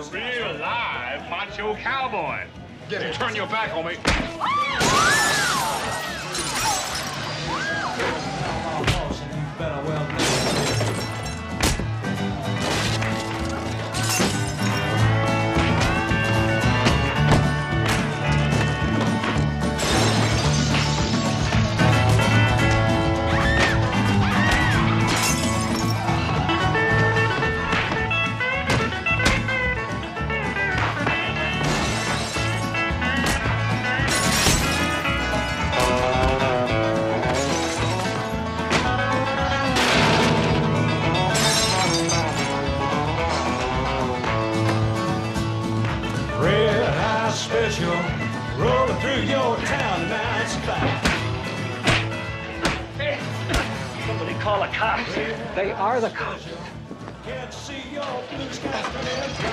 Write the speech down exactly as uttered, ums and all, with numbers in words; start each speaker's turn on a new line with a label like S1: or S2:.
S1: real live macho cowboy. Get him. Turn your back on me.
S2: Special, rolling through your town, now it's back.
S3: Somebody call a cop.
S4: They are the cops.
S2: Can't see your blue sky.